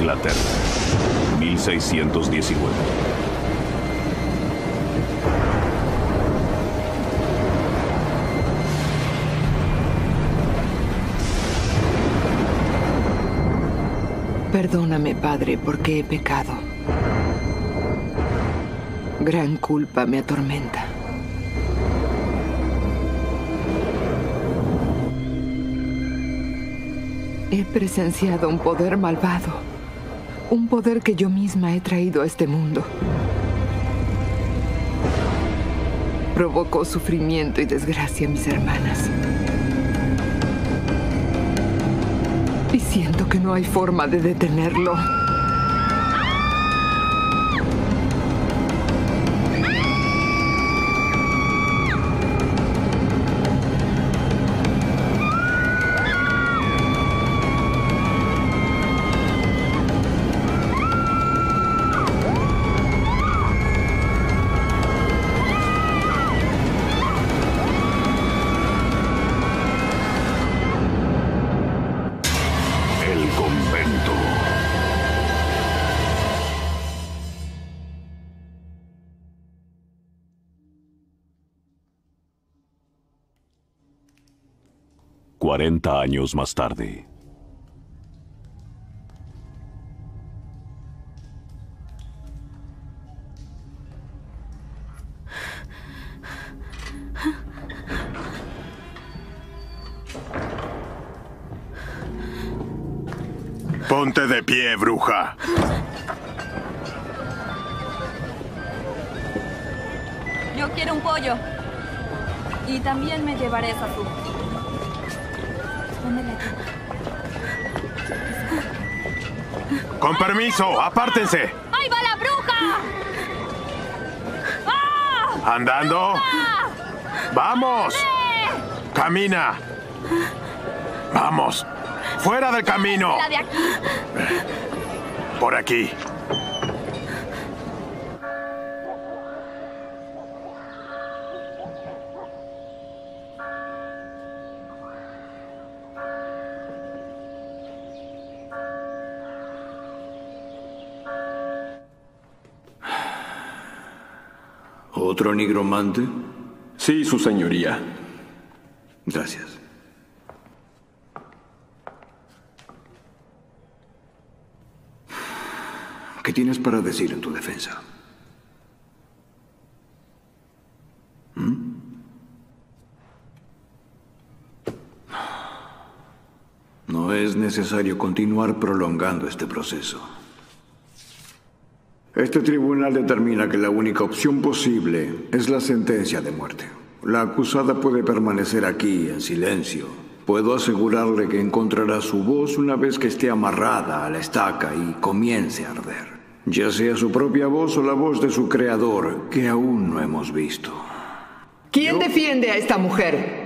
Inglaterra, 1619. Perdóname, Padre, porque he pecado. Gran culpa me atormenta. He presenciado un poder malvado, un poder que yo misma he traído a este mundo. Provocó sufrimiento y desgracia a mis hermanas. Y siento que no hay forma de detenerlo. El convento. Cuarenta años más tarde. Ponte de pie, bruja. Yo quiero un pollo. Y también me llevaré esa fruta. ¿Dónde la llevo? Con permiso, apártense. ¡Ahí va la bruja! ¡Ah! ¿Andando? ¡Ah! ¡Vamos! ¡Camina! ¡Vamos! ¡Fuera del camino! ¡La de aquí! Por aquí. ¿Otro nigromante? Sí, su señoría. Gracias. ¿Qué tienes para decir en tu defensa? No es necesario continuar prolongando este proceso. Este tribunal determina que la única opción posible es la sentencia de muerte. La acusada puede permanecer aquí en silencio. Puedo asegurarle que encontrará su voz una vez que esté amarrada a la estaca y comience a arder. Ya sea su propia voz o la voz de su creador, que aún no hemos visto. ¿Quién defiende a esta mujer?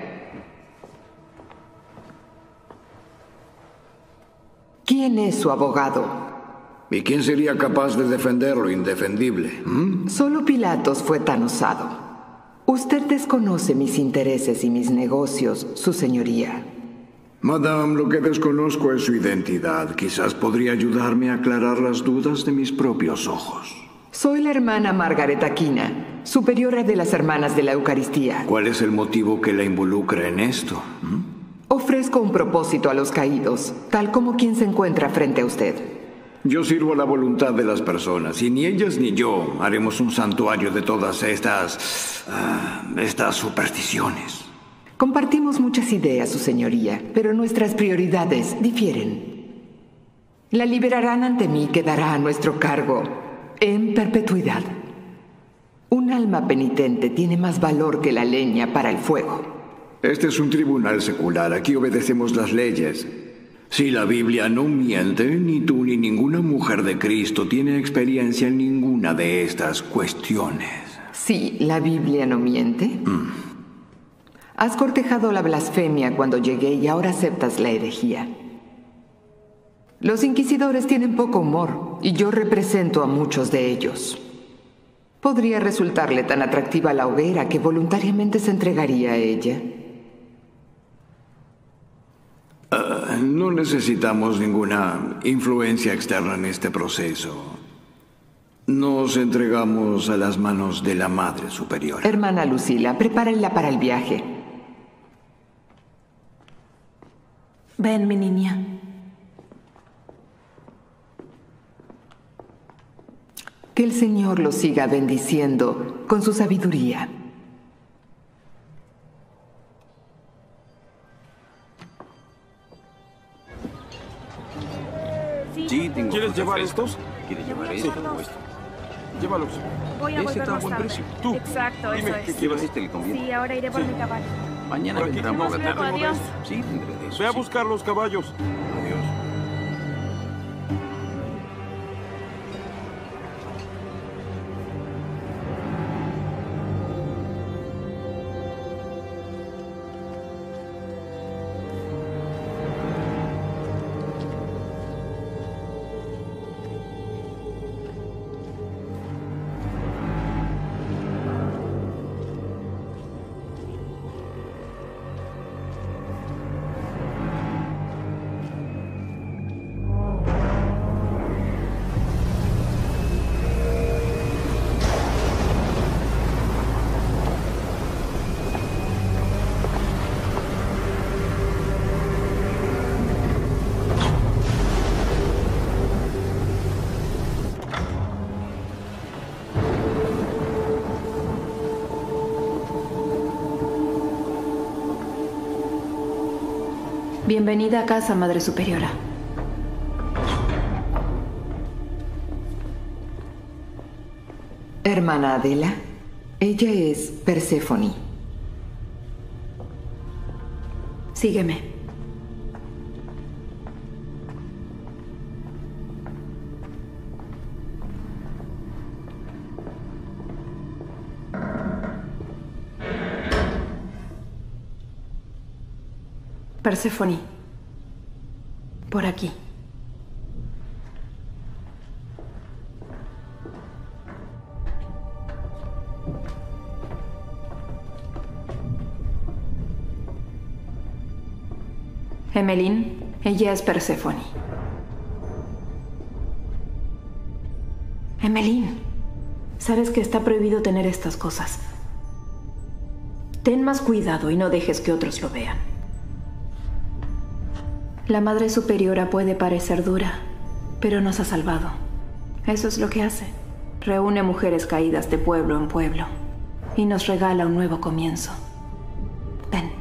¿Quién es su abogado? ¿Y quién sería capaz de defender lo indefendible? Solo Pilatos fue tan osado. Usted desconoce mis intereses y mis negocios, su señoría. Madame, lo que desconozco es su identidad. Quizás podría ayudarme a aclarar las dudas de mis propios ojos. Soy la hermana Margaret Aquina, superiora de las Hermanas de la Eucaristía. ¿Cuál es el motivo que la involucra en esto? Ofrezco un propósito a los caídos, tal como quien se encuentra frente a usted. Yo sirvo a la voluntad de las personas, y ni ellas ni yo haremos un santuario de todas estas supersticiones. Compartimos muchas ideas, su señoría, pero nuestras prioridades difieren. La liberarán ante mí, quedará a nuestro cargo en perpetuidad. Un alma penitente tiene más valor que la leña para el fuego. Este es un tribunal secular, aquí obedecemos las leyes. Si la Biblia no miente, ni tú ni ninguna mujer de Cristo tiene experiencia en ninguna de estas cuestiones. Sí, la Biblia no miente. Has cortejado la blasfemia cuando llegué y ahora aceptas la herejía. Los inquisidores tienen poco humor y yo represento a muchos de ellos. Podría resultarle tan atractiva la hoguera que voluntariamente se entregaría a ella. no necesitamos ninguna influencia externa en este proceso. Nos entregamos a las manos de la Madre Superiora. Hermana Lucila, prepárenla para el viaje. Ven, mi niña. Que el Señor los siga bendiciendo con su sabiduría. Sí, tengo. ¿Quieres llevar estos? ¿Quieres llevar Sí. esto o esto? Llévalos. Voy a Ese está a volvernos buen tarde. precio. Tú, Exacto, dime, eso ¿qué es. quieres? ¿Este le conviene? Sí, ahora iré por mi caballo. Mañana Por aquí vendrán tengo por la de Luego, tarde. adiós. estos. Sí, tendré de eso. Ve a sí. buscar los caballos. Adiós. Bienvenida a casa, Madre Superiora. Hermana Adela, ella es Perséfone. Sígueme. Perséfone. Por aquí. Emelín, ella es Perséfone. Emelín, sabes que está prohibido tener estas cosas. Ten más cuidado y no dejes que otros lo vean. La Madre Superiora puede parecer dura, pero nos ha salvado. Eso es lo que hace. Reúne mujeres caídas de pueblo en pueblo y nos regala un nuevo comienzo. Ven.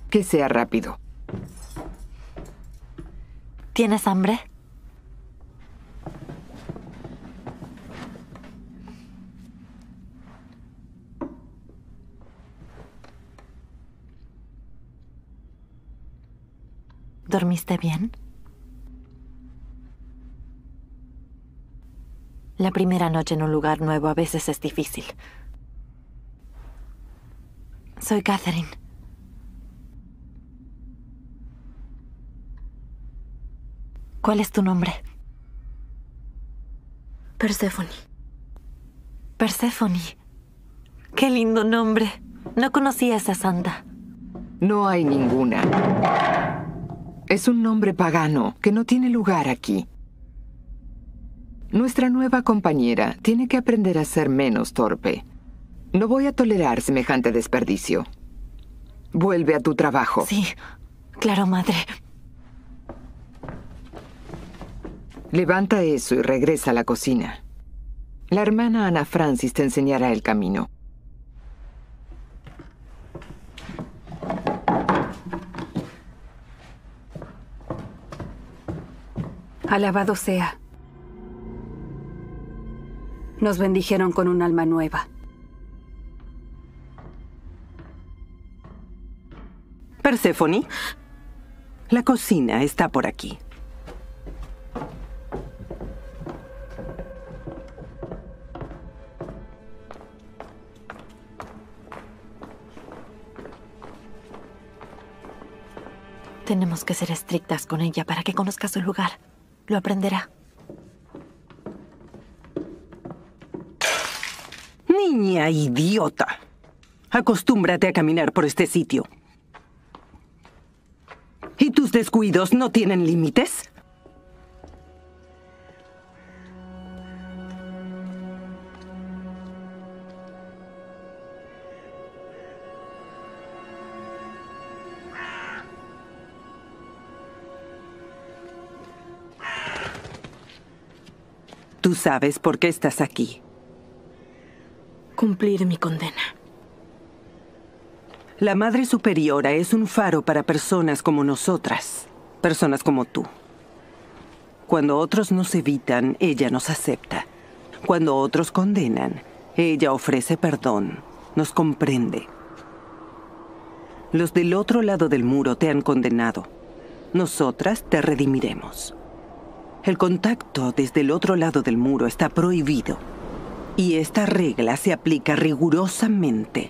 Que sea rápido. ¿Tienes hambre? ¿Dormiste bien? La primera noche en un lugar nuevo a veces es difícil. Soy Catherine. ¿Cuál es tu nombre? Perséfone. Perséfone. Qué lindo nombre. No conocía a esa santa. No hay ninguna. Es un nombre pagano que no tiene lugar aquí. Nuestra nueva compañera tiene que aprender a ser menos torpe. No voy a tolerar semejante desperdicio. Vuelve a tu trabajo. Sí, claro, madre. Levanta eso y regresa a la cocina. La hermana Ana Francis te enseñará el camino. Alabado sea. Nos bendijeron con un alma nueva. Perséfone, la cocina está por aquí. Tenemos que ser estrictas con ella para que conozca su lugar. Lo aprenderá. Niña idiota. Acostúmbrate a caminar por este sitio. ¿Y tus descuidos no tienen límites? Tú sabes por qué estás aquí. Cumplir mi condena. La Madre Superiora es un faro para personas como nosotras, personas como tú. Cuando otros nos evitan, ella nos acepta. Cuando otros condenan, ella ofrece perdón, nos comprende. Los del otro lado del muro te han condenado. Nosotras te redimiremos. El contacto desde el otro lado del muro está prohibido. Y esta regla se aplica rigurosamente.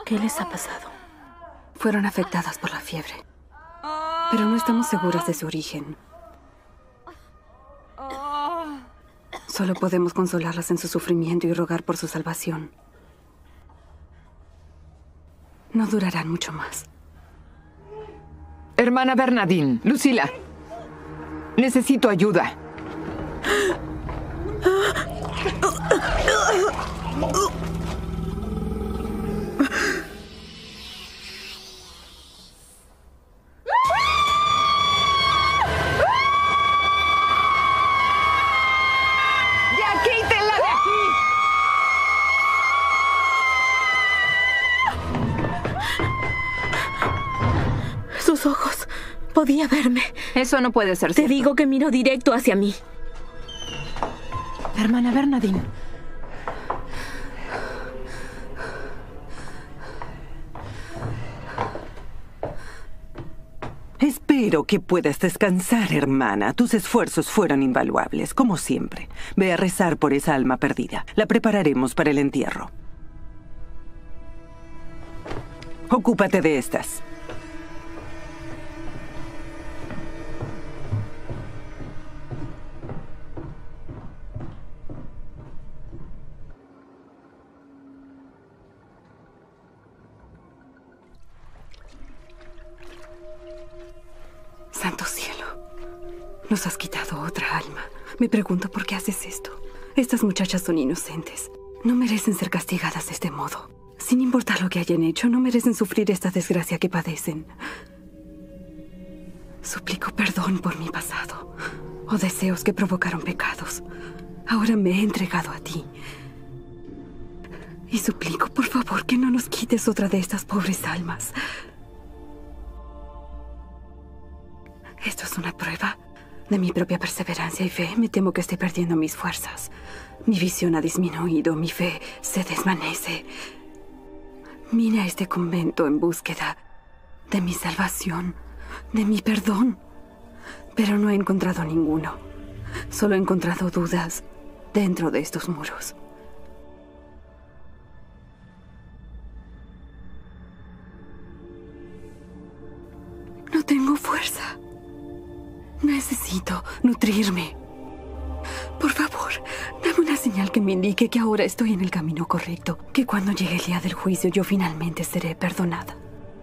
¿Qué les ha pasado? Fueron afectadas por la fiebre, pero no estamos seguras de su origen. Solo podemos consolarlas en su sufrimiento y rogar por su salvación. No durarán mucho más. Hermana Bernadine, Lucila. Necesito ayuda. ¡Ya quítenla de aquí! Sus ojos. Podía verme. Eso no puede ser Te cierto. digo que miró directo hacia mí. Hermana Bernadine. Espero que puedas descansar, hermana. Tus esfuerzos fueron invaluables, como siempre. Ve a rezar por esa alma perdida. La prepararemos para el entierro. Ocúpate de estas. Santo cielo. Nos has quitado otra alma. Me pregunto por qué haces esto. Estas muchachas son inocentes. No merecen ser castigadas de este modo. Sin importar lo que hayan hecho, no merecen sufrir esta desgracia que padecen. Suplico perdón por mi pasado o deseos que provocaron pecados. Ahora me he entregado a ti. Y suplico, por favor, que no nos quites otra de estas pobres almas. Esto es una prueba de mi propia perseverancia y fe. Me temo que estoy perdiendo mis fuerzas. Mi visión ha disminuido, mi fe se desvanece. Vine a este convento en búsqueda de mi salvación, de mi perdón. Pero no he encontrado ninguno. Solo he encontrado dudas dentro de estos muros. No tengo fuerza. Necesito nutrirme. Por favor, dame una señal que me indique que ahora estoy en el camino correcto. Que cuando llegue el día del juicio yo finalmente seré perdonada.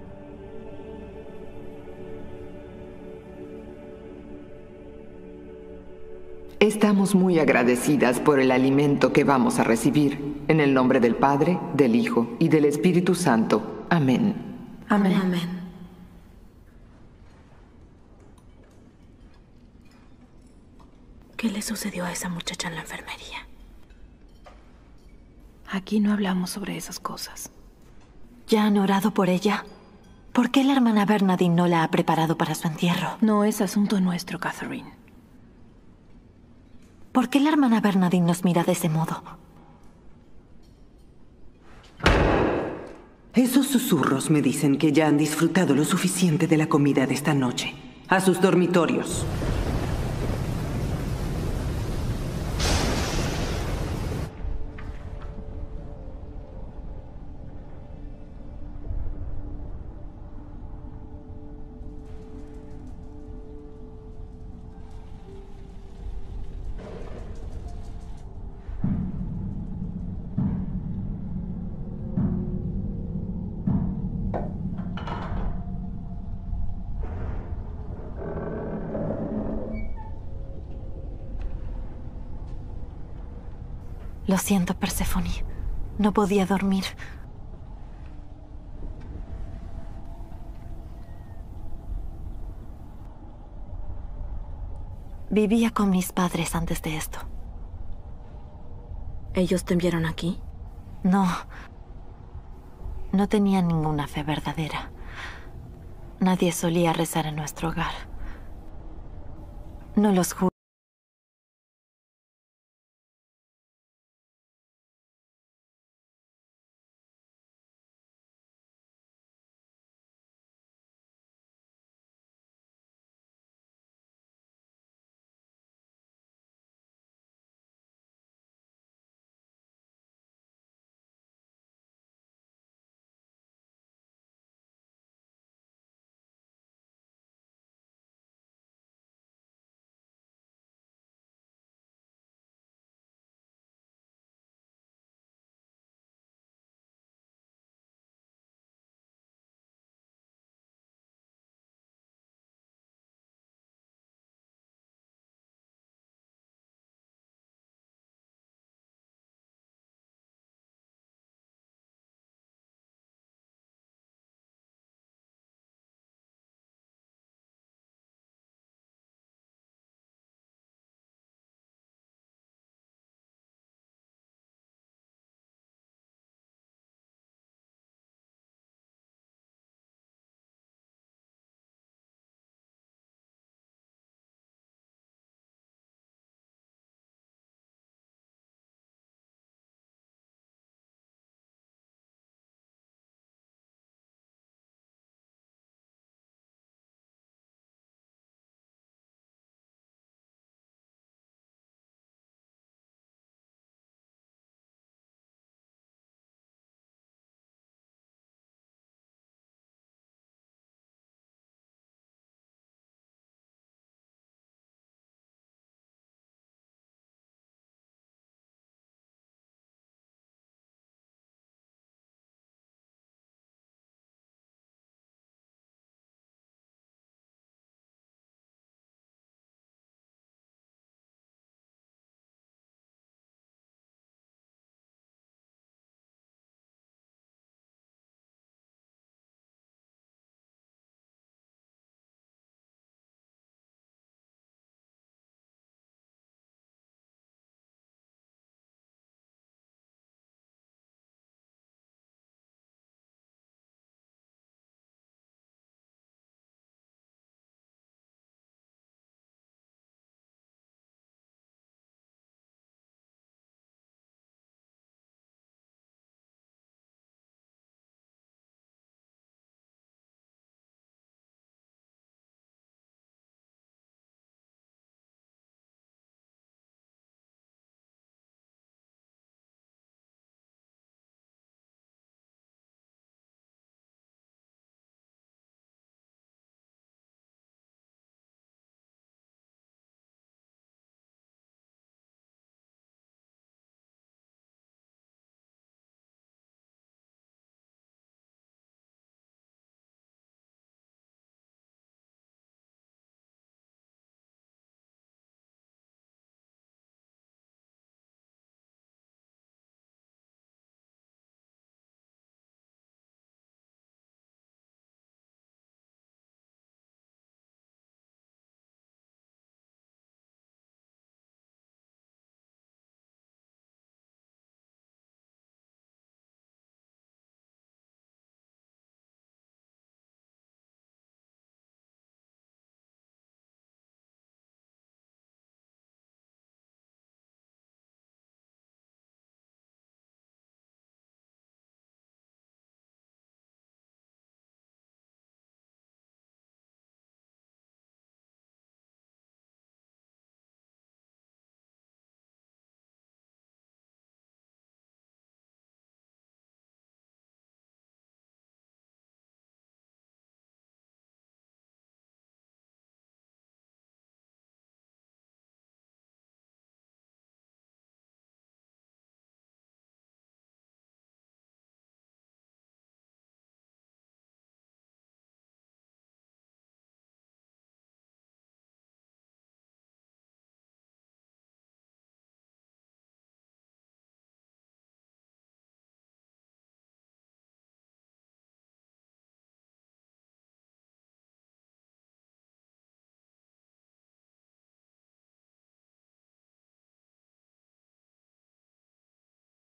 Estamos muy agradecidas por el alimento que vamos a recibir. En el nombre del Padre, del Hijo y del Espíritu Santo. Amén. Amén. Amén. ¿Qué le sucedió a esa muchacha en la enfermería? Aquí no hablamos sobre esas cosas. ¿Ya han orado por ella? ¿Por qué la hermana Bernadine no la ha preparado para su entierro? No es asunto nuestro, Catherine. ¿Por qué la hermana Bernadine nos mira de ese modo? Esos susurros me dicen que ya han disfrutado lo suficiente de la comida de esta noche. A sus dormitorios. Lo siento, Perséfone. No podía dormir. Vivía con mis padres antes de esto. ¿Ellos te enviaron aquí? No. No tenían ninguna fe verdadera. Nadie solía rezar en nuestro hogar. No los juro.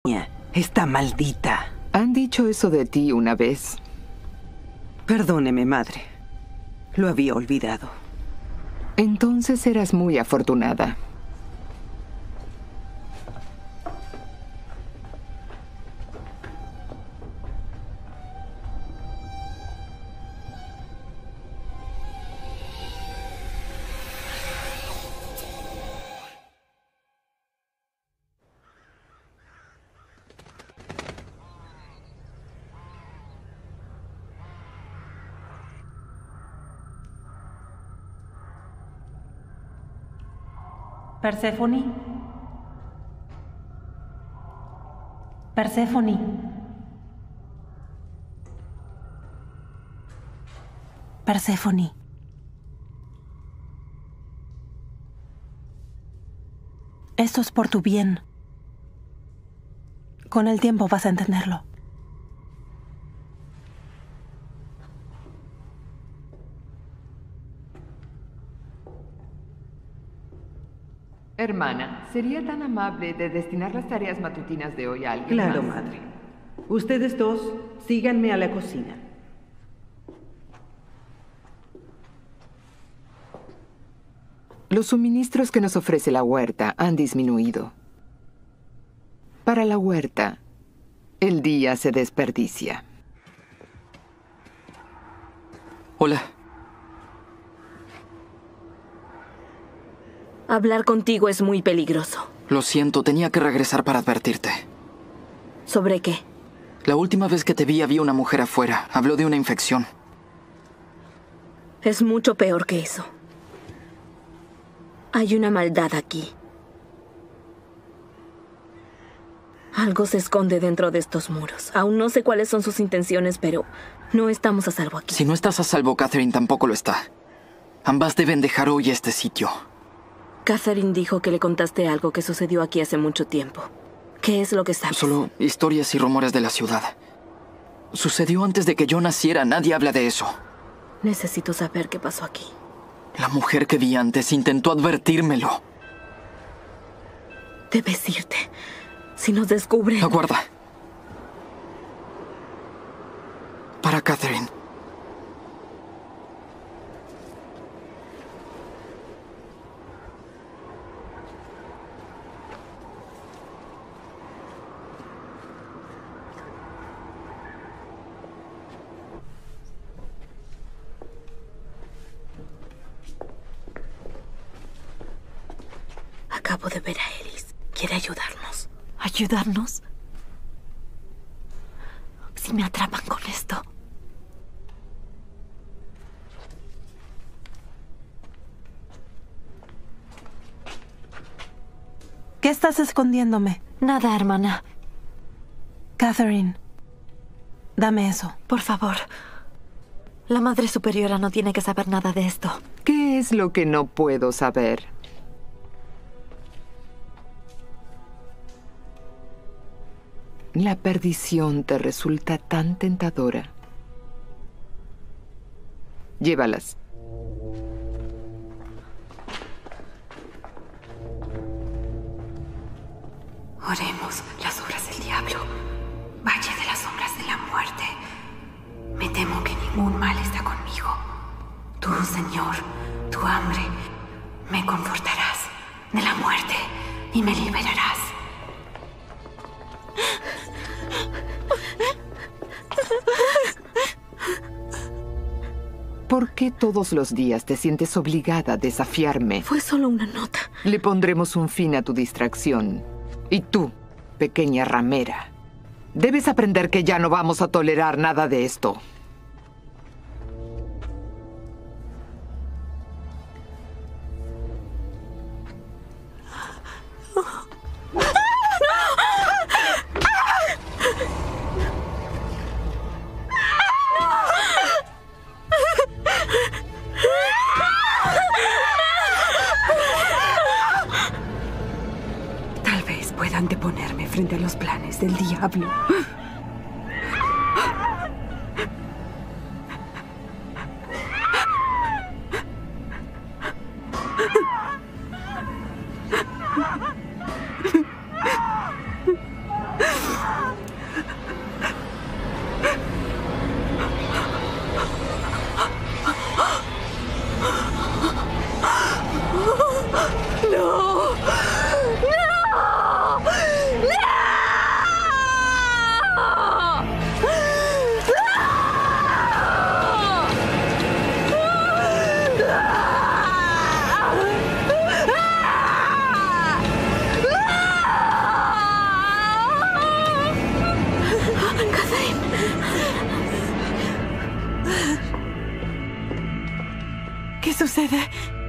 Está maldita. Han dicho eso de ti una vez. Perdóneme, madre. Lo había olvidado. Entonces eras muy afortunada. Perséfone. Perséfone. Perséfone. Esto es por tu bien. Con el tiempo vas a entenderlo. Hermana, ¿sería tan amable de destinar las tareas matutinas de hoy a alguien Claro, más? madre. Ustedes dos, síganme a la cocina. Los suministros que nos ofrece la huerta han disminuido. Para la huerta, el día se desperdicia. Hola. Hablar contigo es muy peligroso. Lo siento, tenía que regresar para advertirte. ¿Sobre qué? La última vez que te vi había una mujer afuera. Habló de una infección. Es mucho peor que eso. Hay una maldad aquí. Algo se esconde dentro de estos muros. Aún no sé cuáles son sus intenciones, pero no estamos a salvo aquí. Si no estás a salvo, Catherine tampoco lo está. Ambas deben dejar hoy este sitio. Catherine dijo que le contaste algo que sucedió aquí hace mucho tiempo. ¿Qué es lo que sabes? Solo historias y rumores de la ciudad. Sucedió antes de que yo naciera. Nadie habla de eso. Necesito saber qué pasó aquí. La mujer que vi antes intentó advertírmelo. Debes irte. Si nos descubren... Aguarda. Para Catherine. Acabo de ver a Ellis. Quiere ayudarnos. ¿Ayudarnos? Si me atrapan con esto. ¿Qué estás escondiéndome? Nada, hermana. Catherine, dame eso. Por favor. La Madre Superiora no tiene que saber nada de esto. ¿Qué es lo que no puedo saber? La perdición te resulta tan tentadora. Llévalas. Oremos las obras del diablo. Valle de las sombras de la muerte. Me temo que ningún mal está conmigo. Tú, Señor, tu hambre, me confortarás de la muerte y me liberarás. ¿Por qué todos los días te sientes obligada a desafiarme? Fue solo una nota. Le pondremos un fin a tu distracción. Y tú, pequeña ramera, debes aprender que ya no vamos a tolerar nada de esto. Tal vez pueda anteponerme frente a los planes del diablo. sucede?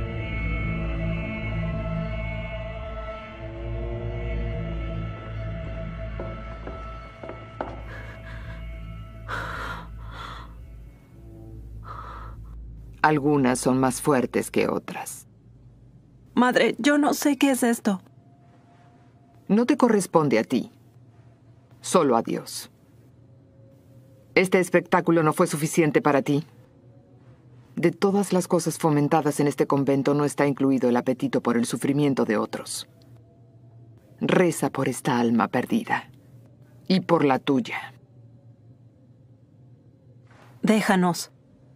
Algunas son más fuertes que otras. Madre, yo no sé qué es esto. No te corresponde a ti, solo a Dios. ¿Este espectáculo no fue suficiente para ti? De todas las cosas fomentadas en este convento no está incluido el apetito por el sufrimiento de otros. Reza por esta alma perdida y por la tuya. Déjanos.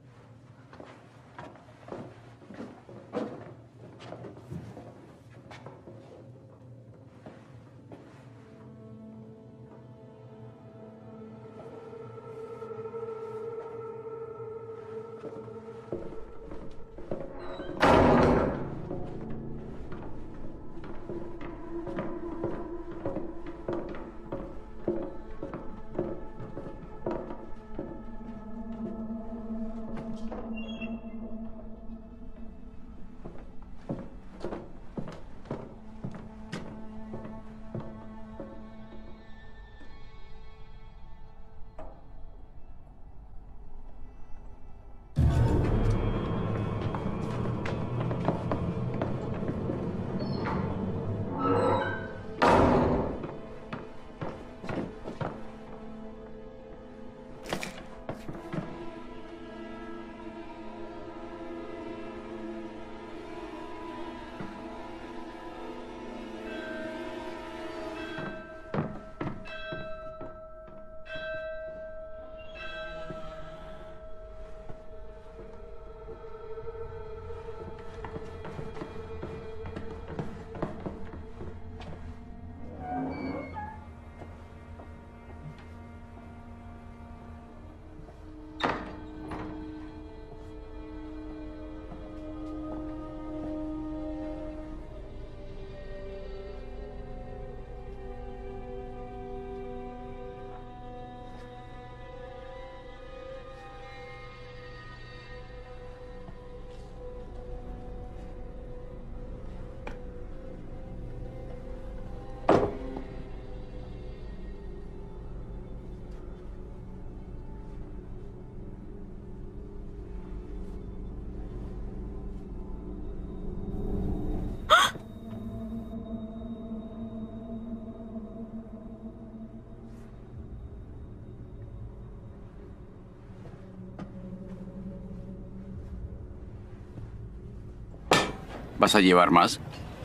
¿Vas a llevar más?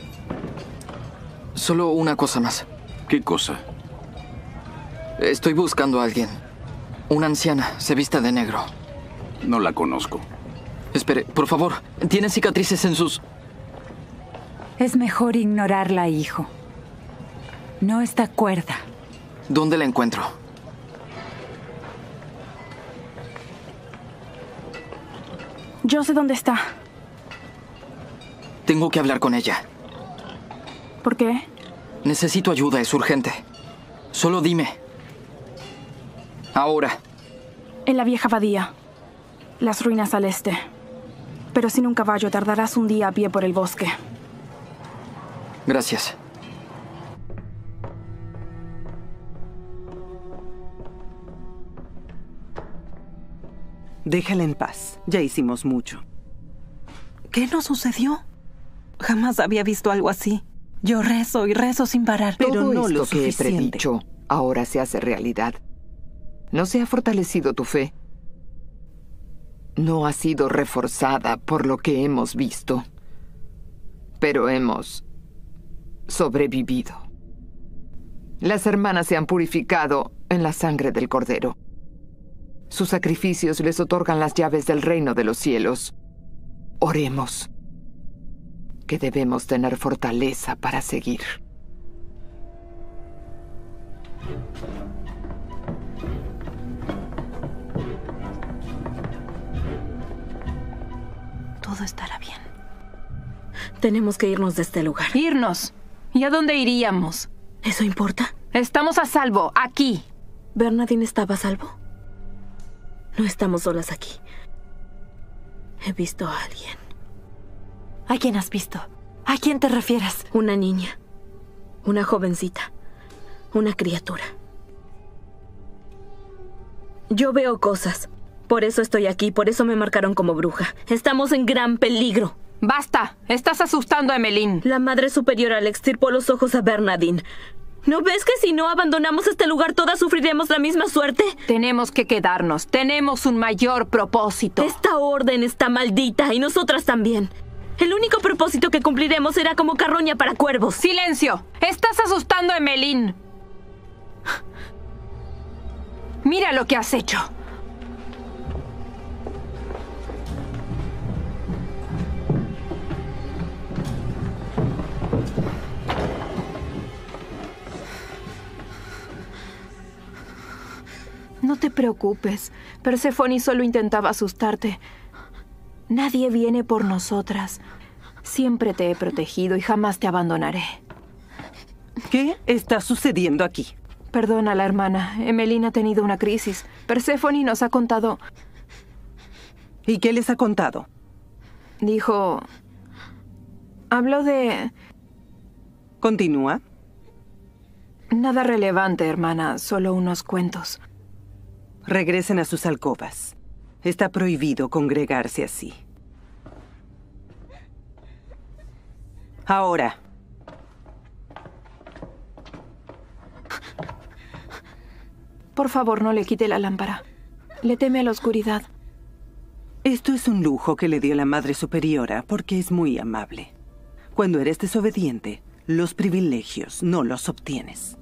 Solo una cosa más. ¿Qué cosa? Estoy buscando a alguien. Una anciana, se viste de negro. No la conozco. Espere, por favor. Tiene cicatrices en sus... Es mejor ignorarla, hijo. No está cuerda. ¿Dónde la encuentro? Yo sé dónde está. Tengo que hablar con ella. ¿Por qué? Necesito ayuda, es urgente. Solo dime. Ahora. En la vieja abadía. Las ruinas al este. Pero sin un caballo tardarás un día a pie por el bosque. Gracias. Déjala en paz. Ya hicimos mucho. ¿Qué nos sucedió? Jamás había visto algo así. Yo rezo y rezo sin parar. Pero Todo no esto lo que he suficiente. predicho ahora se hace realidad. ¿No se ha fortalecido tu fe? No ha sido reforzada por lo que hemos visto. Pero hemos sobrevivido. Las hermanas se han purificado en la sangre del Cordero. Sus sacrificios les otorgan las llaves del reino de los cielos. Oremos, que debemos tener fortaleza para seguir. Todo estará bien. Tenemos que irnos de este lugar. ¿Irnos? ¿Y a dónde iríamos? ¿Eso importa? Estamos a salvo, aquí. ¿Bernadine estaba a salvo? No estamos solas aquí. He visto a alguien. ¿A quién has visto? ¿A quién te refieres? Una niña. Una jovencita. Una criatura. Yo veo cosas. Por eso estoy aquí, por eso me marcaron como bruja. Estamos en gran peligro. ¡Basta! Estás asustando a Emmeline. La Madre Superiora le extirpó los ojos a Bernadine. ¿No ves que si no abandonamos este lugar todas sufriremos la misma suerte? Tenemos que quedarnos. Tenemos un mayor propósito. Esta orden está maldita y nosotras también. El único propósito que cumpliremos será como carroña para cuervos. ¡Silencio! Estás asustando a Emmeline. Mira lo que has hecho. No te preocupes. Perséfone solo intentaba asustarte. Nadie viene por nosotras. Siempre te he protegido y jamás te abandonaré. ¿Qué está sucediendo aquí? Perdona, la hermana. Emmeline ha tenido una crisis. Perséfone nos ha contado... ¿Y qué les ha contado? Dijo... Habló de... Continúa. Nada relevante, hermana. Solo unos cuentos. Regresen a sus alcobas. Está prohibido congregarse así. Ahora. Por favor, no le quite la lámpara. Le teme a la oscuridad. Esto es un lujo que le dio la Madre Superiora porque es muy amable. Cuando eres desobediente, los privilegios no los obtienes.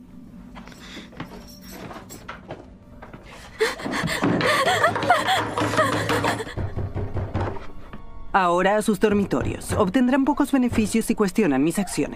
Ahora a sus dormitorios. Obtendrán pocos beneficios si cuestionan mis acciones.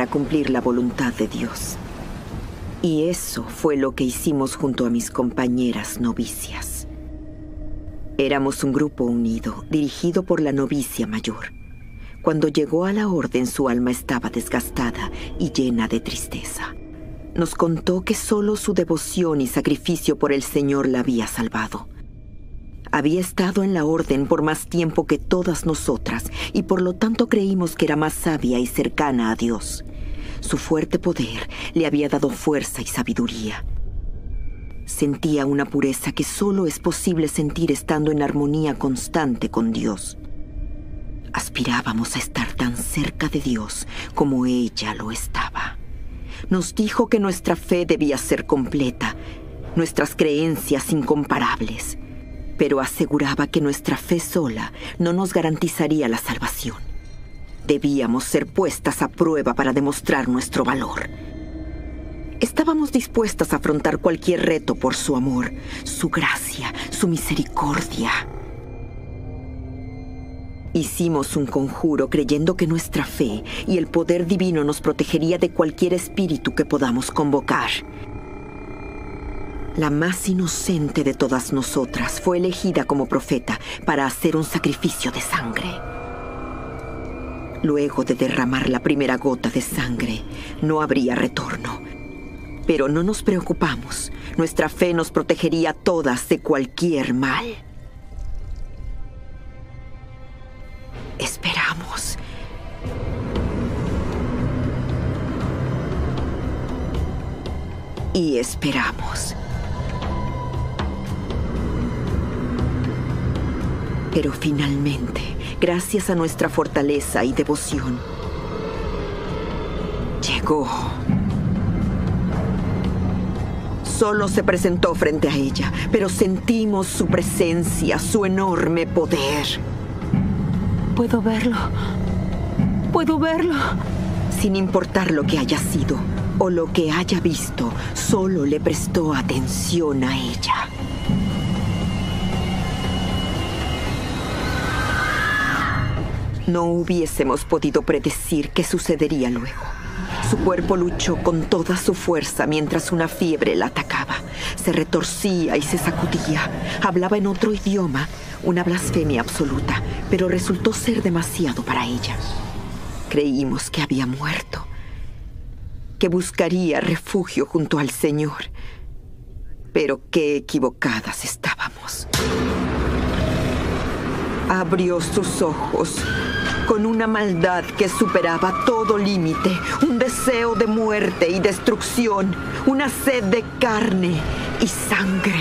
para cumplir la voluntad de Dios. Y eso fue lo que hicimos junto a mis compañeras novicias. Éramos un grupo unido, dirigido por la novicia mayor. Cuando llegó a la orden, su alma estaba desgastada y llena de tristeza. Nos contó que solo su devoción y sacrificio por el Señor la había salvado. Había estado en la orden por más tiempo que todas nosotras y por lo tanto creímos que era más sabia y cercana a Dios. Su fuerte poder le había dado fuerza y sabiduría. Sentía una pureza que solo es posible sentir estando en armonía constante con Dios. Aspirábamos a estar tan cerca de Dios como ella lo estaba. Nos dijo que nuestra fe debía ser completa, nuestras creencias incomparables, pero aseguraba que nuestra fe sola no nos garantizaría la salvación. Debíamos ser puestas a prueba para demostrar nuestro valor. Estábamos dispuestas a afrontar cualquier reto por su amor, su gracia, su misericordia. Hicimos un conjuro creyendo que nuestra fe y el poder divino nos protegería de cualquier espíritu que podamos convocar. La más inocente de todas nosotras fue elegida como profeta para hacer un sacrificio de sangre. Luego de derramar la primera gota de sangre, no habría retorno. Pero no nos preocupamos. Nuestra fe nos protegería a todas de cualquier mal. Esperamos. Y esperamos. Pero finalmente, gracias a nuestra fortaleza y devoción, llegó. Solo se presentó frente a ella, pero sentimos su presencia, su enorme poder. Puedo verlo. Puedo verlo. Sin importar lo que haya sido o lo que haya visto, solo le prestó atención a ella. No hubiésemos podido predecir qué sucedería luego. Su cuerpo luchó con toda su fuerza mientras una fiebre la atacaba. Se retorcía y se sacudía. Hablaba en otro idioma, una blasfemia absoluta, pero resultó ser demasiado para ella. Creímos que había muerto, que buscaría refugio junto al Señor. Pero qué equivocadas estábamos. Abrió sus ojos con una maldad que superaba todo límite, un deseo de muerte y destrucción, una sed de carne y sangre.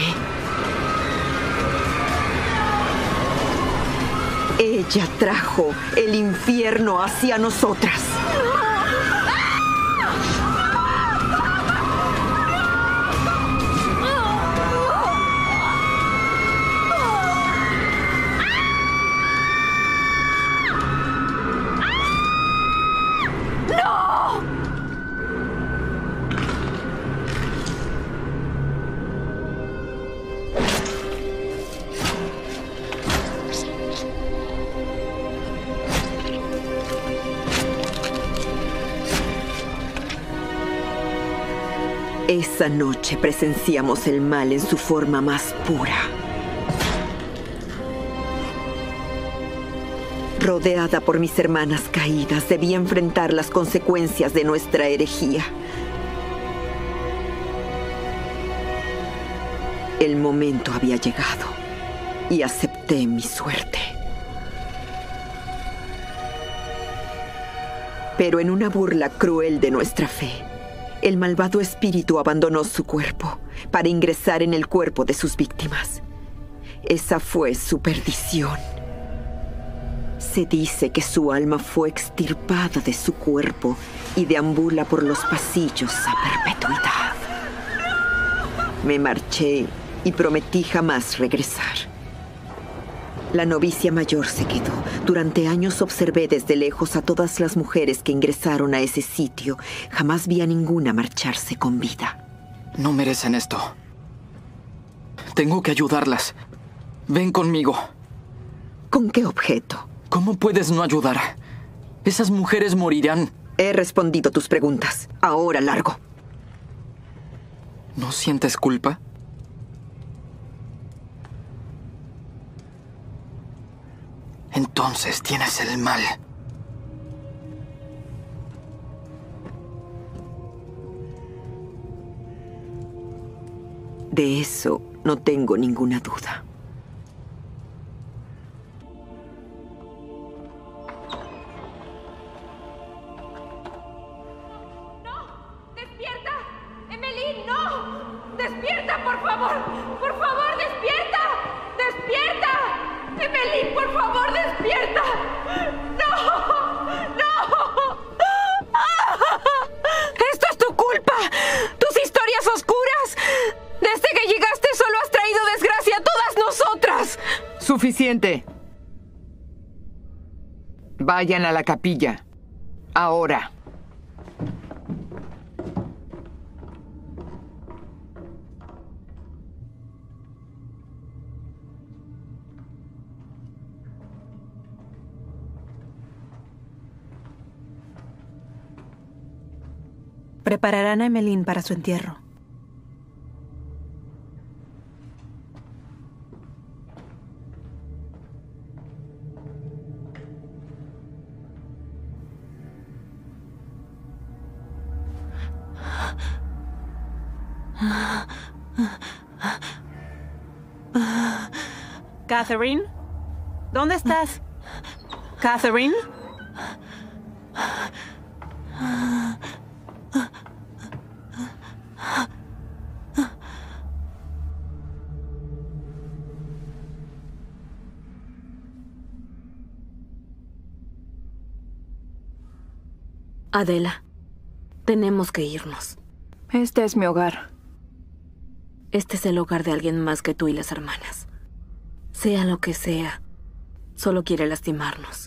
Ella trajo el infierno hacia nosotras. Esa noche presenciamos el mal en su forma más pura. Rodeada por mis hermanas caídas, debía enfrentar las consecuencias de nuestra herejía. El momento había llegado y acepté mi suerte. Pero en una burla cruel de nuestra fe, el malvado espíritu abandonó su cuerpo para ingresar en el cuerpo de sus víctimas. Esa fue su perdición. Se dice que su alma fue extirpada de su cuerpo y deambula por los pasillos a perpetuidad. Me marché y prometí jamás regresar. La novicia mayor se quedó. Durante años observé desde lejos a todas las mujeres que ingresaron a ese sitio. Jamás vi a ninguna marcharse con vida. No merecen esto. Tengo que ayudarlas. Ven conmigo. ¿Con qué objeto? ¿Cómo puedes no ayudar? Esas mujeres morirán. He respondido tus preguntas. Ahora largo. ¿No sientes culpa? Entonces tienes el mal. De eso no tengo ninguna duda. ¡Despierta, por favor! ¡Por favor, despierta! ¡Despierta! ¡Emeline, por favor, despierta! ¡No! ¡No! ¡Esto es tu culpa! ¡Tus historias oscuras! Desde que llegaste solo has traído desgracia a todas nosotras. Suficiente. Vayan a la capilla. Ahora. Prepararán a Emeline para su entierro. Catherine, ¿dónde estás? Catherine. Adela, tenemos que irnos. Este es mi hogar. Este es el hogar de alguien más que tú y las hermanas. Sea lo que sea, solo quiere lastimarnos.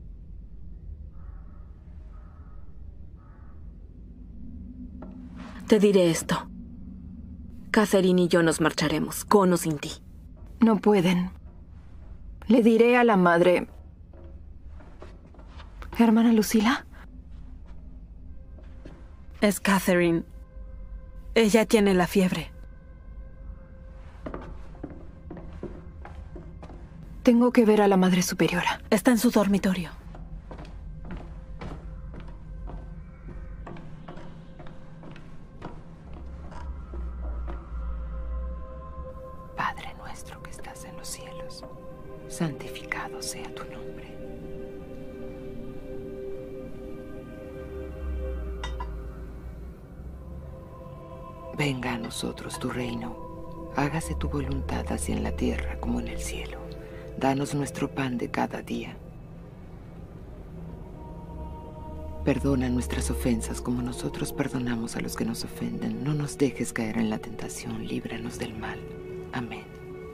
Te diré esto. Catherine y yo nos marcharemos, con o sin ti. No pueden. Le diré a la madre... ¿Hermana Lucila? Es Catherine. Ella tiene la fiebre. Tengo que ver a la Madre Superiora. Está en su dormitorio. Padre nuestro que estás en los cielos, santificado sea tu nombre. Venga a nosotros tu reino. Hágase tu voluntad así en la tierra como en el cielo. Danos nuestro pan de cada día. Perdona nuestras ofensas como nosotros perdonamos a los que nos ofenden. No nos dejes caer en la tentación, líbranos del mal. Amén.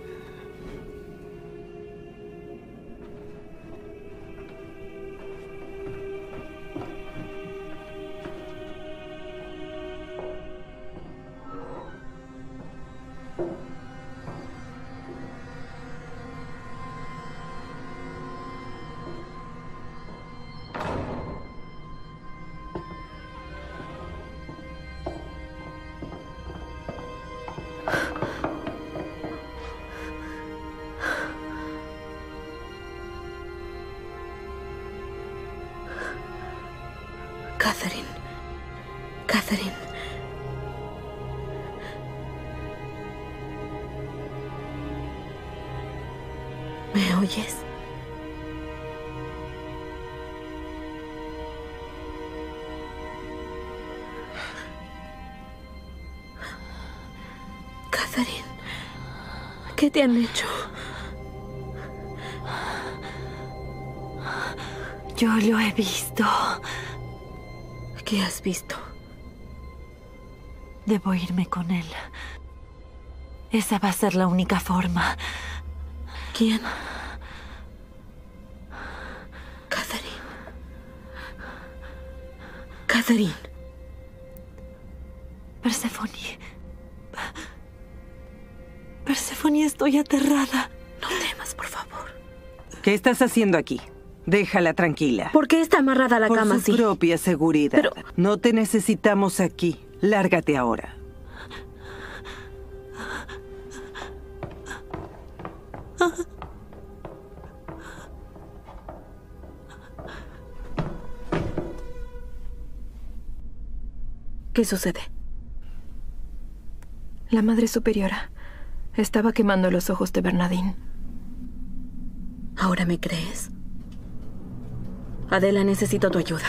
Catherine. Catherine. ¿Me oyes? Catherine, ¿qué te han hecho? Yo lo he visto. ¿Qué has visto? Debo irme con él. Esa va a ser la única forma. ¿Quién? Catherine. Catherine. Persephone. Persephone, estoy aterrada. No temas, por favor. ¿Qué estás haciendo aquí? Déjala tranquila. ¿Por qué está amarrada a la cama así? Por su propia seguridad. Pero... No te necesitamos aquí. Lárgate ahora. ¿Qué sucede? La Madre Superiora estaba quemando los ojos de Bernadine. ¿Ahora me crees? Adela, necesito tu ayuda.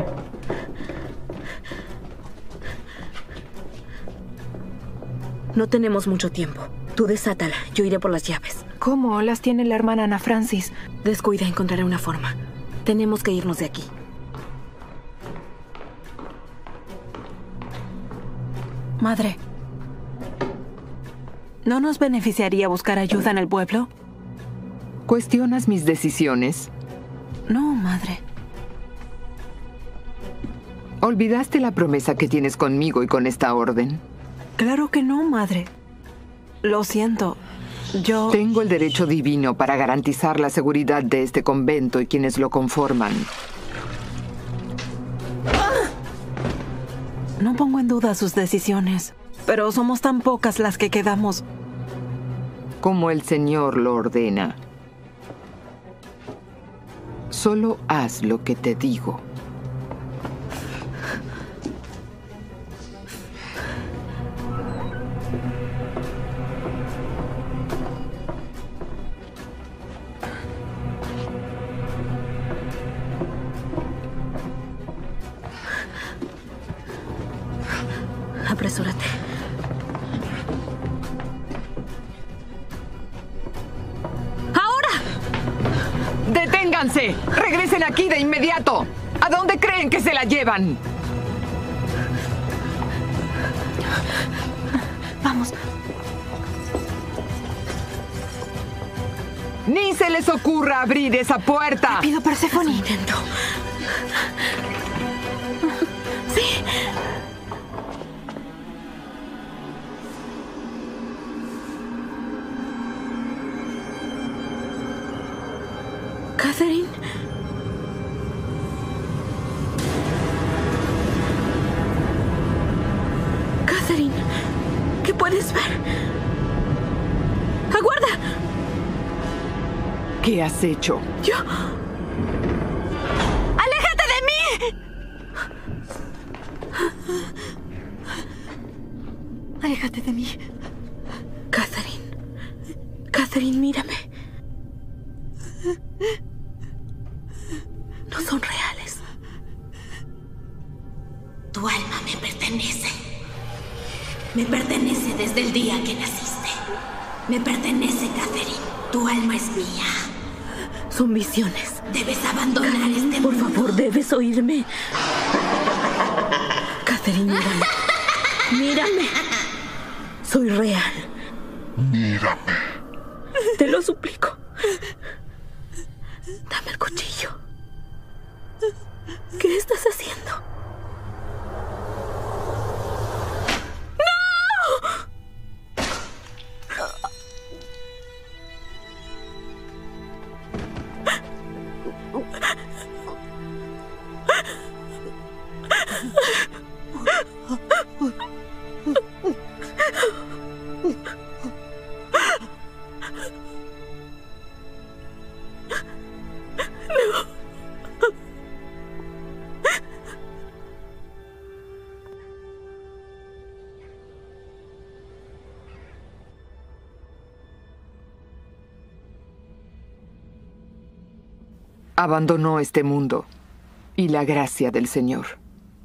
No tenemos mucho tiempo. Tú desátala. Yo iré por las llaves. ¿Cómo? Las tiene la hermana Ana Francis. Descuida, encontraré una forma. Tenemos que irnos de aquí. Madre, ¿no nos beneficiaría buscar ayuda en el pueblo? ¿Cuestionas mis decisiones? No, madre. ¿Olvidaste la promesa que tienes conmigo y con esta orden? Claro que no, madre. Lo siento. Yo... Tengo el derecho divino para garantizar la seguridad de este convento y quienes lo conforman. No pongo en duda sus decisiones, pero somos tan pocas las que quedamos. Como el Señor lo ordena. Solo haz lo que te digo. Apresúrate. ¡Ahora! ¡Deténganse! ¡Regresen aquí de inmediato! ¿A dónde creen que se la llevan? Vamos. ¡Ni se les ocurra abrir esa puerta! ¡Rápido, Perséfone! Intento. Sí. Catherine. Catherine, ¿qué puedes ver? ¡Aguarda! ¿Qué has hecho? Yo... ¡Aléjate de mí! Aléjate de mí. Catherine. Catherine, mírame. No son reales. Tu alma me pertenece. Me pertenece desde el día que naciste. Me pertenece, Catherine. Tu alma es mía. Son visiones. Debes abandonar este Por mundo. favor, debes oírme. Catherine, mírame. Mírame. Soy real. Mírame. Te lo suplico. Dame el cuchillo. ¿Qué estás haciendo? Abandonó este mundo y la gracia del Señor.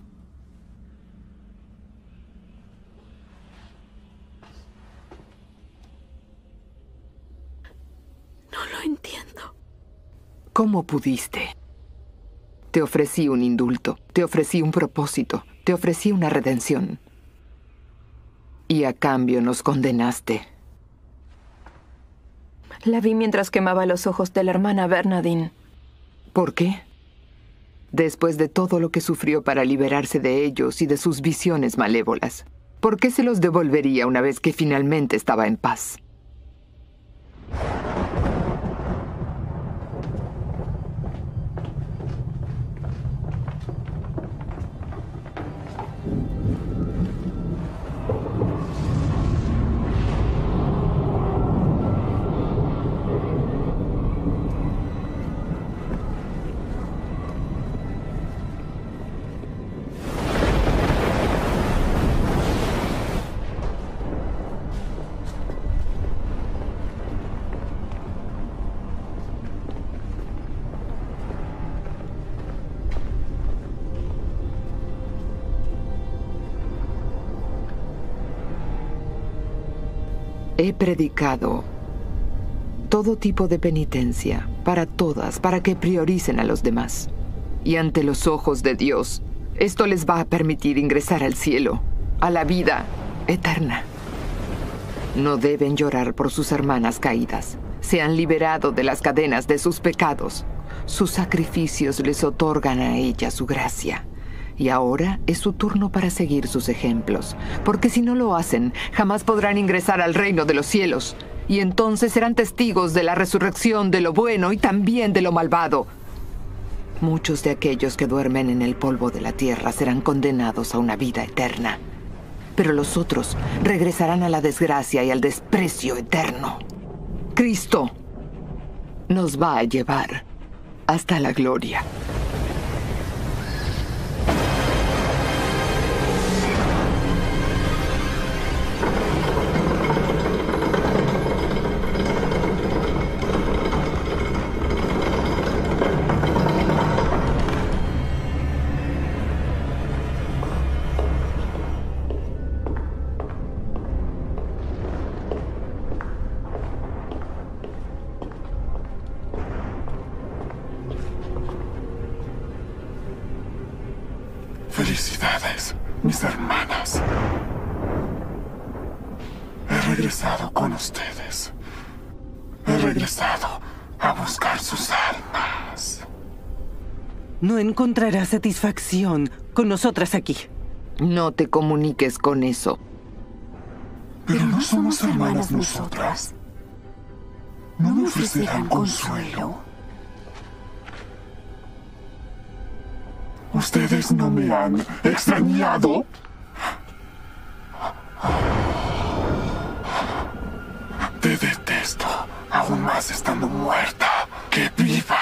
No lo entiendo. ¿Cómo pudiste? Te ofrecí un indulto, te ofrecí un propósito, te ofrecí una redención. Y a cambio nos condenaste. La vi mientras quemaba los ojos de la hermana Bernadine. ¿Por qué? Después de todo lo que sufrió para liberarse de ellos y de sus visiones malévolas, ¿por qué se los devolvería una vez que finalmente estaba en paz? He predicado todo tipo de penitencia para todas, para que prioricen a los demás. Y ante los ojos de Dios, esto les va a permitir ingresar al cielo, a la vida eterna. No deben llorar por sus hermanas caídas. Se han liberado de las cadenas de sus pecados. Sus sacrificios les otorgan a ellas su gracia. Y ahora es su turno para seguir sus ejemplos, porque si no lo hacen, jamás podrán ingresar al reino de los cielos. Y entonces serán testigos de la resurrección de lo bueno y también de lo malvado. Muchos de aquellos que duermen en el polvo de la tierra serán condenados a una vida eterna. Pero los otros regresarán a la desgracia y al desprecio eterno. Cristo nos va a llevar hasta la gloria. Felicidades, mis hermanas. He regresado con ustedes. He regresado a buscar sus almas. No encontrarás satisfacción con nosotras aquí. No te comuniques con eso. Pero no somos hermanas nosotras. ¿No me ofrecerán consuelo? ¿Ustedes no me han extrañado? Te detesto, aún más estando muerta que viva.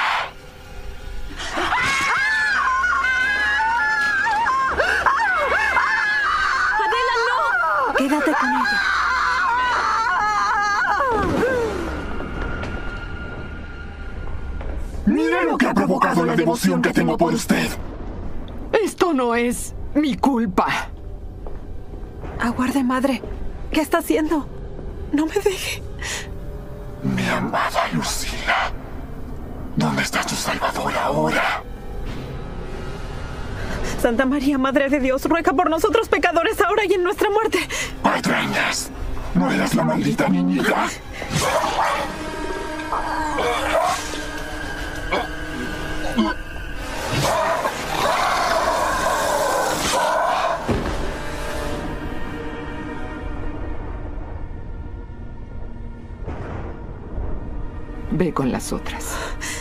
¡Adela, no! Quédate con ella. Mira lo que ha provocado la devoción que tengo por usted. Esto no es mi culpa. Aguarde, madre. ¿Qué está haciendo? No me deje. Mi amada Lucila, ¿dónde está tu Salvador ahora? Santa María, Madre de Dios, ruega por nosotros pecadores ahora y en nuestra muerte. Patrañas, ¿no eras la maldita niñita? Ve con las otras.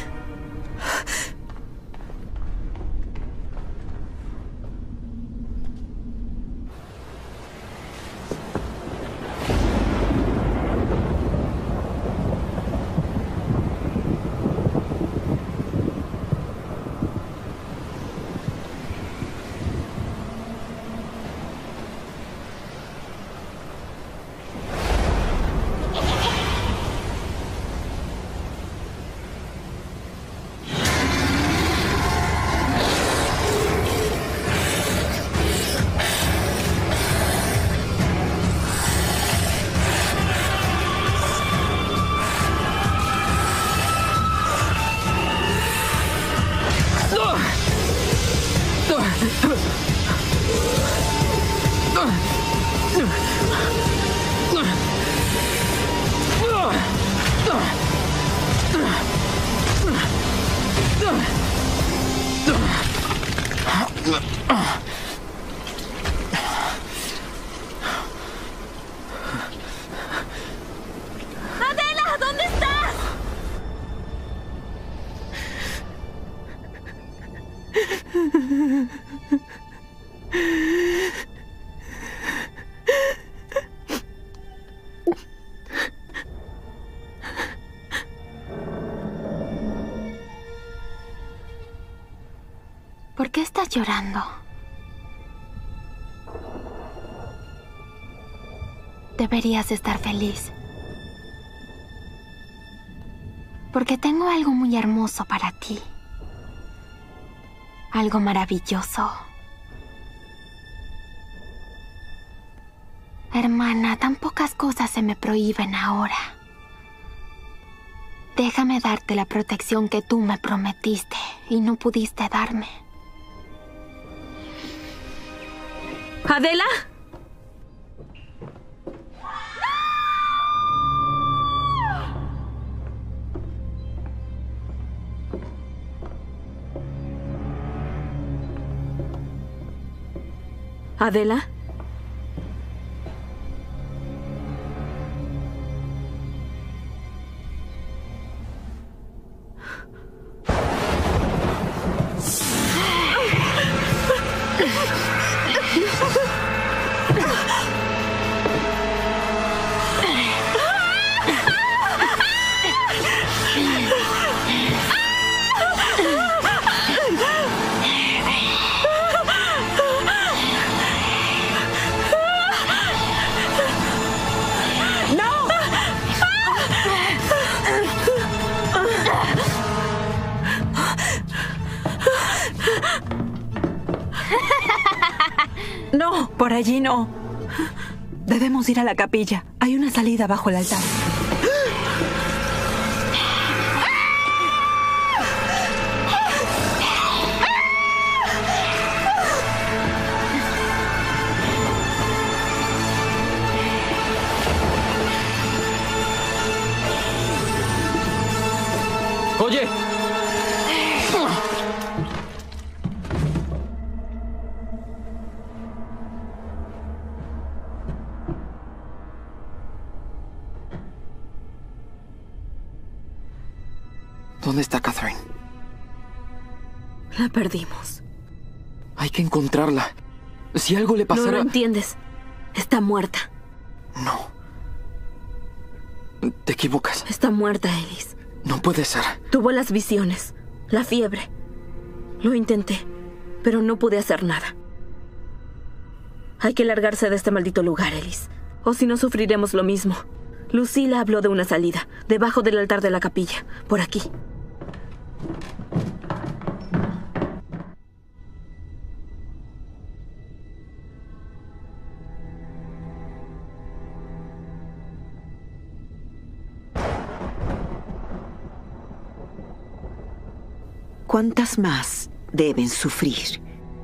¡Adela! ¿Dónde estás? ¿Por qué estás llorando? Deberías estar feliz. Porque tengo algo muy hermoso para ti. Algo maravilloso. Hermana, tan pocas cosas se me prohíben ahora. Déjame darte la protección que tú me prometiste y no pudiste darme. ¿Adela? ¿Adela? No, por allí no. Debemos ir a la capilla. Hay una salida bajo el altar. ¡Oye! ¿Dónde está Catherine? La perdimos. Hay que encontrarla. Si algo le pasara... No lo entiendes. Está muerta. No. Te equivocas. Está muerta, Ellis. No puede ser. Tuvo las visiones, la fiebre. Lo intenté, pero no pude hacer nada. Hay que largarse de este maldito lugar, Ellis. O si no, sufriremos lo mismo. Lucila habló de una salida, debajo del altar de la capilla, por aquí. ¿Cuántas más deben sufrir?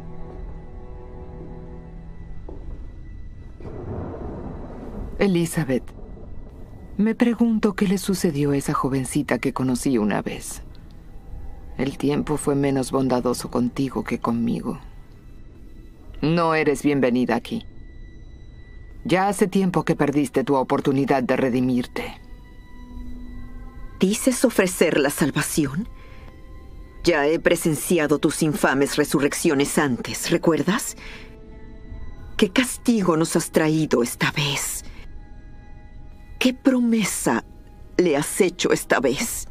Elizabeth, me pregunto qué le sucedió a esa jovencita que conocí una vez. El tiempo fue menos bondadoso contigo que conmigo. No eres bienvenida aquí. Ya hace tiempo que perdiste tu oportunidad de redimirte. ¿Dices ofrecer la salvación? Ya he presenciado tus infames resurrecciones antes, ¿recuerdas? ¿Qué castigo nos has traído esta vez? ¿Qué promesa le has hecho esta vez?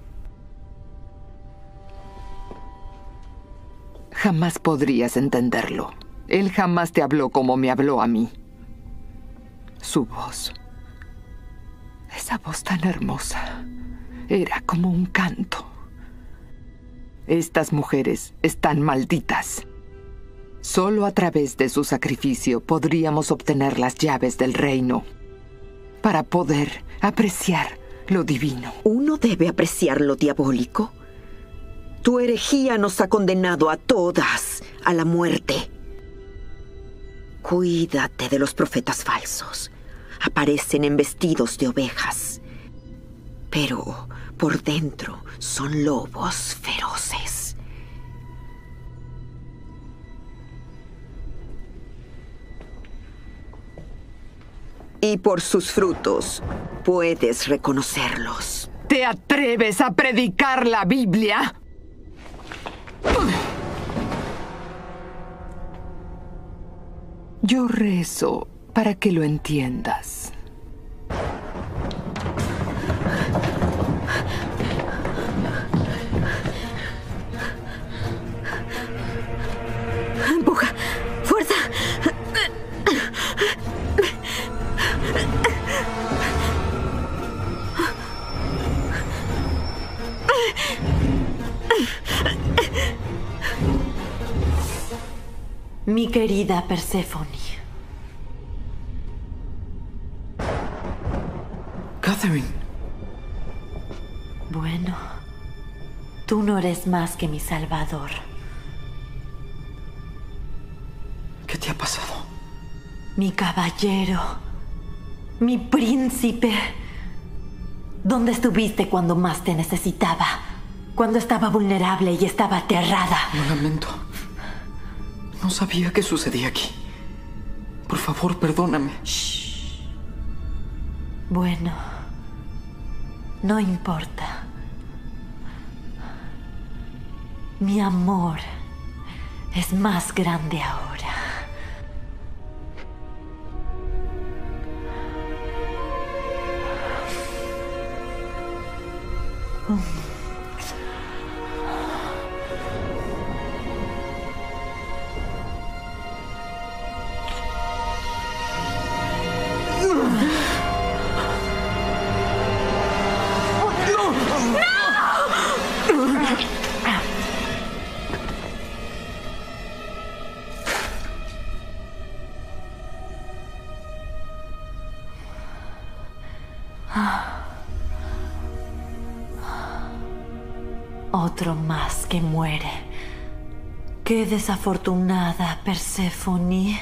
Jamás podrías entenderlo. Él jamás te habló como me habló a mí. Su voz, esa voz tan hermosa, era como un canto. Estas mujeres están malditas. Solo a través de su sacrificio podríamos obtener las llaves del reino para poder apreciar lo divino. ¿Uno debe apreciar lo diabólico? Tu herejía nos ha condenado a todas a la muerte. Cuídate de los profetas falsos. Aparecen en vestidos de ovejas, pero por dentro son lobos feroces. Y por sus frutos puedes reconocerlos. ¿Te atreves a predicar la Biblia? Yo rezo para que lo entiendas. Empuja. ¡Fuerza! Mi querida Perséfone, Catherine. Bueno, tú no eres más que mi salvador. ¿Qué te ha pasado? Mi caballero, mi príncipe. ¿Dónde estuviste cuando más te necesitaba? Cuando estaba vulnerable y estaba aterrada. Lo lamento. No sabía qué sucedía aquí. Por favor, perdóname. Shh. Bueno, no importa. Mi amor es más grande ahora. Otro más que muere. Qué desafortunada, Perséfone.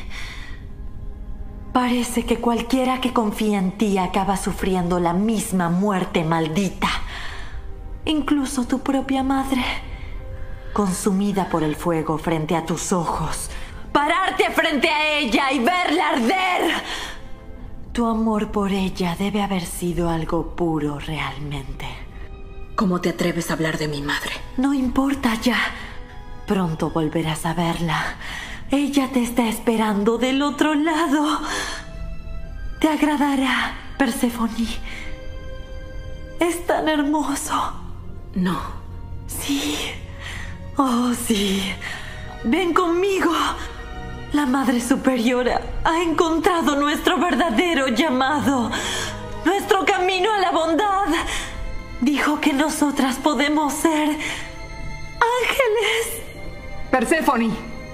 Parece que cualquiera que confía en ti acaba sufriendo la misma muerte maldita. Incluso tu propia madre, consumida por el fuego frente a tus ojos. Pararte frente a ella y verla arder. Tu amor por ella debe haber sido algo puro realmente. ¿Cómo te atreves a hablar de mi madre? No importa ya. Pronto volverás a verla. Ella te está esperando del otro lado. Te agradará, Perséfone. Es tan hermoso. No. Sí. Oh, sí. Ven conmigo. La Madre Superiora ha encontrado nuestro verdadero llamado. Nuestro camino a la bondad. Dijo que nosotras podemos ser ángeles. Perséfone.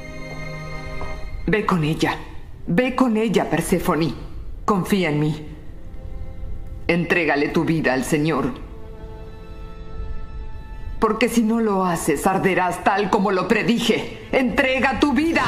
Ve con ella. Ve con ella, Perséfone. Confía en mí. Entrégale tu vida al Señor. Porque si no lo haces, arderás tal como lo predije. ¡Entrega tu vida!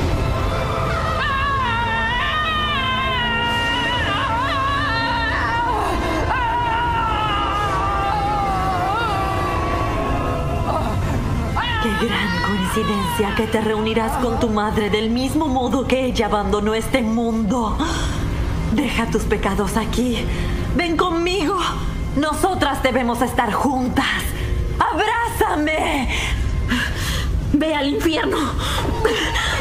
Qué gran coincidencia que te reunirás con tu madre del mismo modo que ella abandonó este mundo. Deja tus pecados aquí. Ven conmigo. Nosotras debemos estar juntas. ¡Abrázame! Ve al infierno.